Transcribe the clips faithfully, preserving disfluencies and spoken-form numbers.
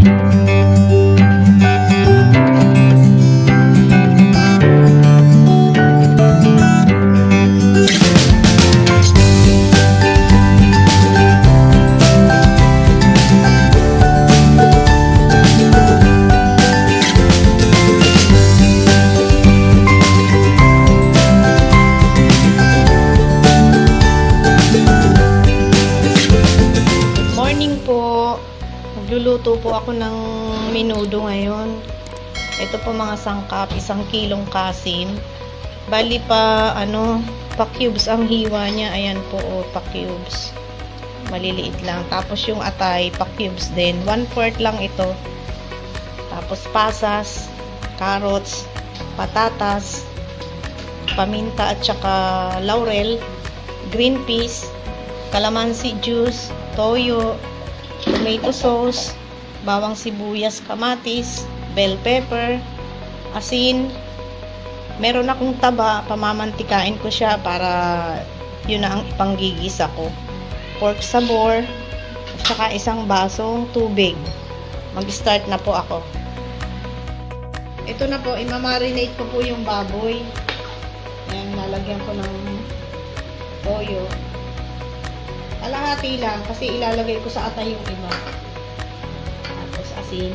Magluluto po ako ng menudo ngayon. Ito po mga sangkap, isang kilong kasim. Bali pa, ano, pa cubes ang hiwa niya. Ayan po, oh, pa cubes. Maliliit lang. Tapos yung atay, pa cubes din. one fourth lang ito. Tapos pasas, carrots, patatas, paminta at saka laurel, green peas, calamansi juice, toyo, tomato sauce, bawang sibuyas, kamatis, bell pepper, asin. Meron akong taba, pamamantikain ko siya para yun na ang ipanggigisa ko. Pork sabor, at saka isang basong tubig. Mag-start na po ako. Ito na po, imamarinate ko po yung baboy. Ayan, nalagyan ko ng toyo. Kalahati lang kasi ilalagay ko sa atay yung iba. Tapos asin.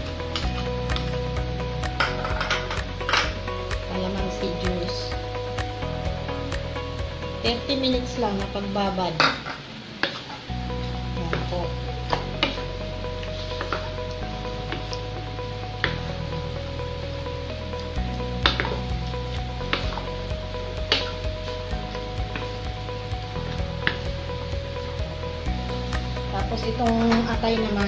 Calamansi juice. thirty minutes lang na pagbabad. Yan po. Tapos itong atay naman,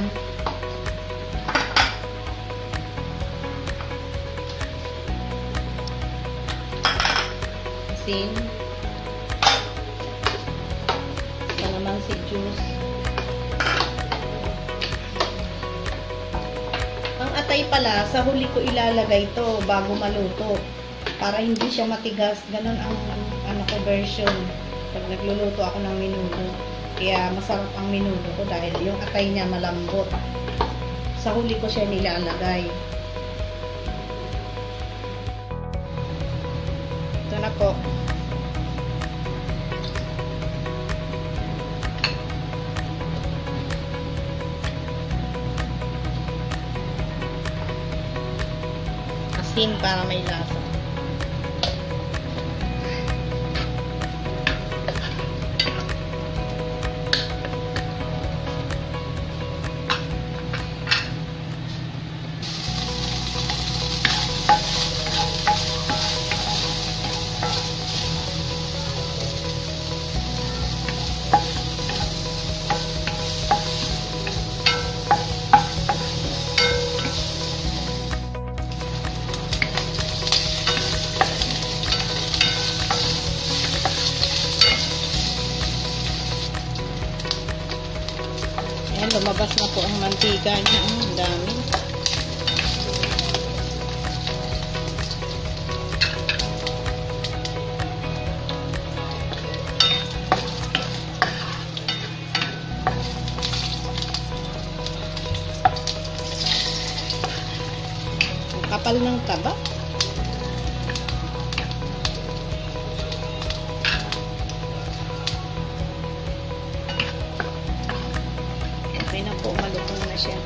asin, calamansi juice. Ang atay pala, sa huli ko ilalagay to bago maluto para hindi siya matigas. Ganun ang ano ko version pag nagluluto ako ng menudo. Kaya masarap ang menudo ko dahil yung atay niya malambot. Sa huli ko siya nilalagay. Ito na po. Asin para may lasa. Ayan, lumabas na po ang mantika niya. Oh, ang dami. Ang kapal ng taba. Okay na po, malutong na siya.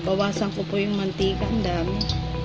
bawasan ko po yung mantika, ang dami.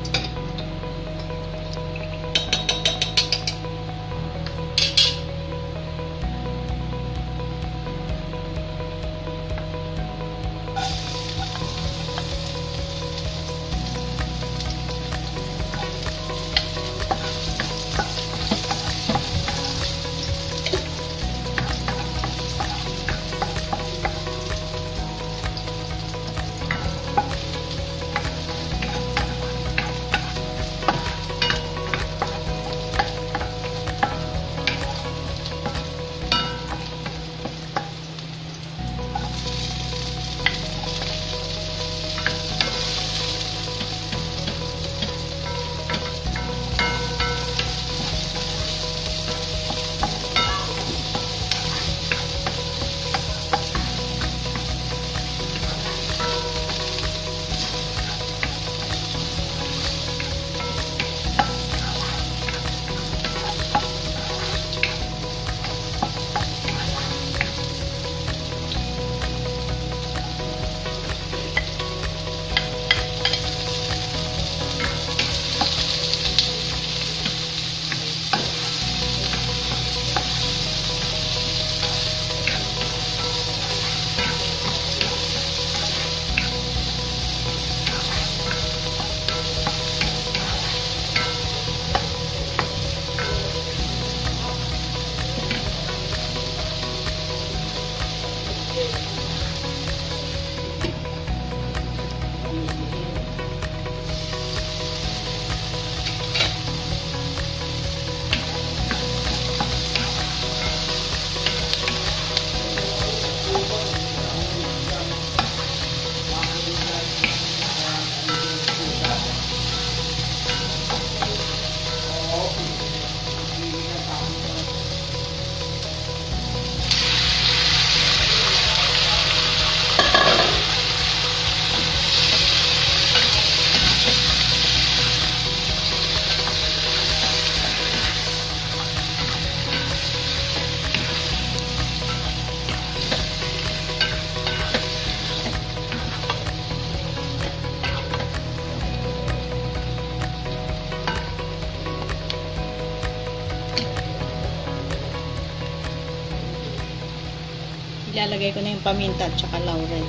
Ilalagay ko na yung paminta at saka laurel.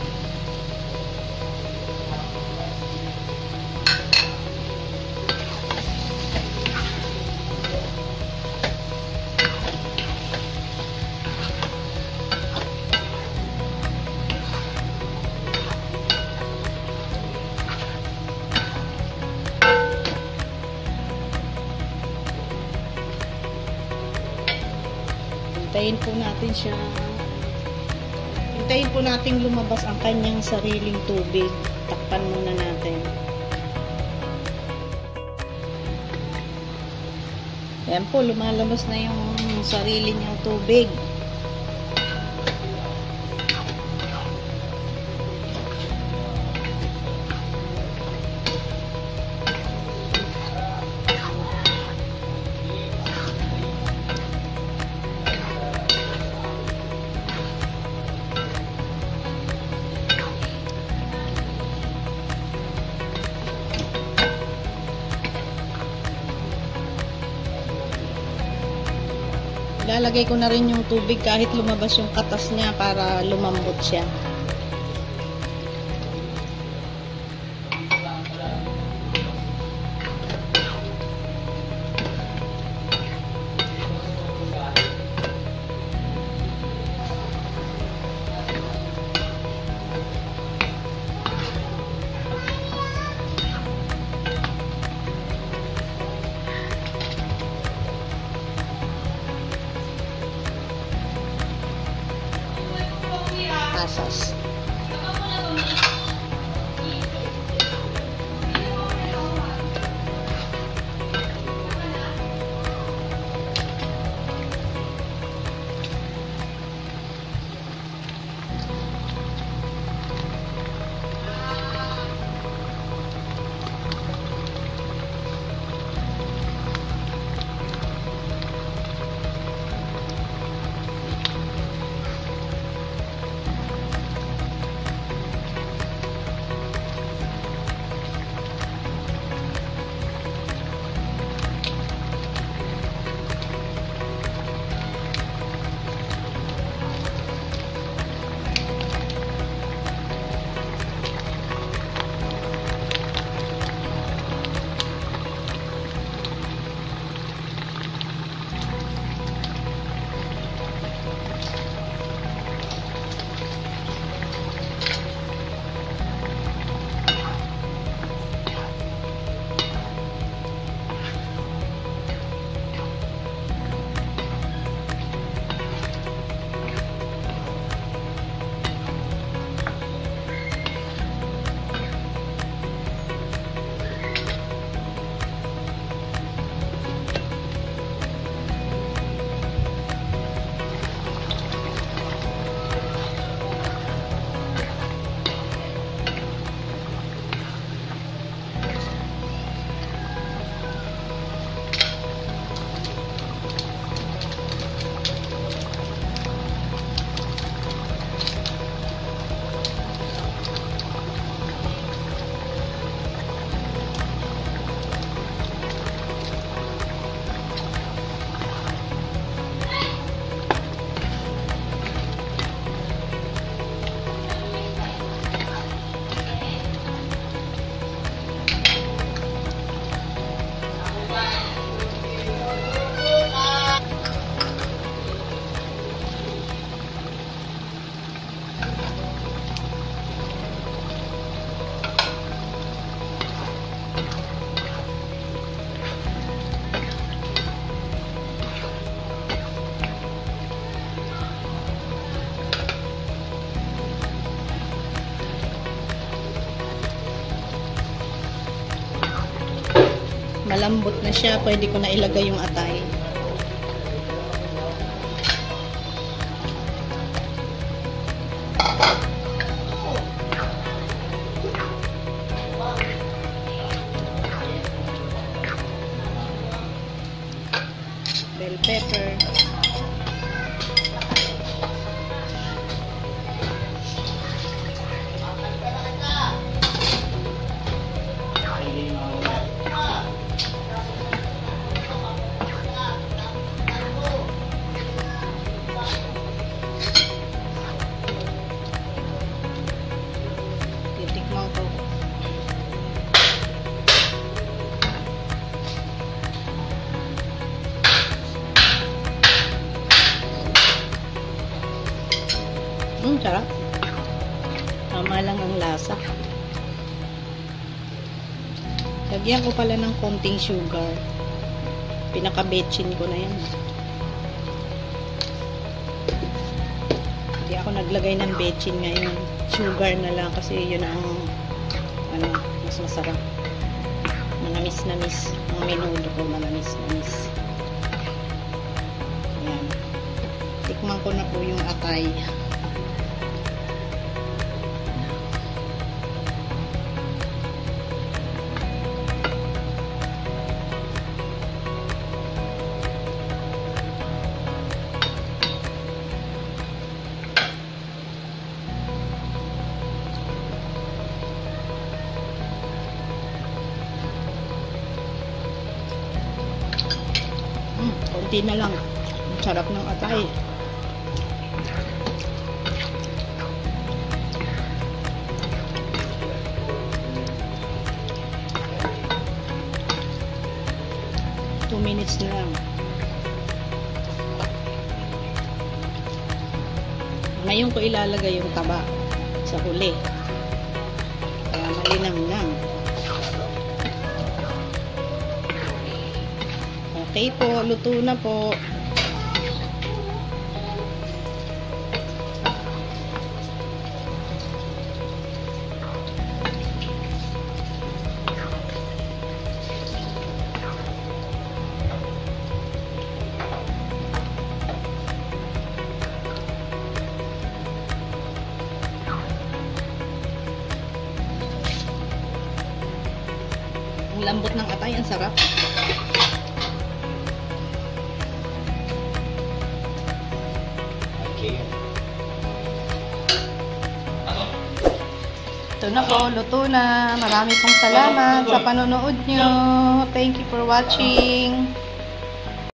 Hintayin po natin siya. Hintayin po natin lumabas ang kanyang sariling tubig. Takpan muna natin. Ayan po, lumalabas na yung sarili niyang tubig. Ilalagay ko na rin yung tubig kahit lumabas yung katas niya para lumambot siya. Asas. malambot na siya, pwede ko na ilagay yung atay. Bell pepper. Titikman ko. Hmm, sarap. Tama lang ang lasa. Lagyan ko pala ng konting sugar. Pinaka-betchin ko na yan. Hindi ako naglagay ng betchin ngayon. Sugar na lang kasi yun ang ano, mas masarap. Manamis-namis. Ang menudo ko manamis-namis. Ayan. Tikman ko na po yung atay. Hmm, konti na lang. Ang sarap ng atay. two minutes na lang. Ngayon ko ilalagay yung taba sa huli. Kaya malinamnam. Okay po, luto na po. Ang lambot ng atay, ang sarap. Ito na po, luto na. Marami pong salamat sa panonood nyo. Thank you for watching.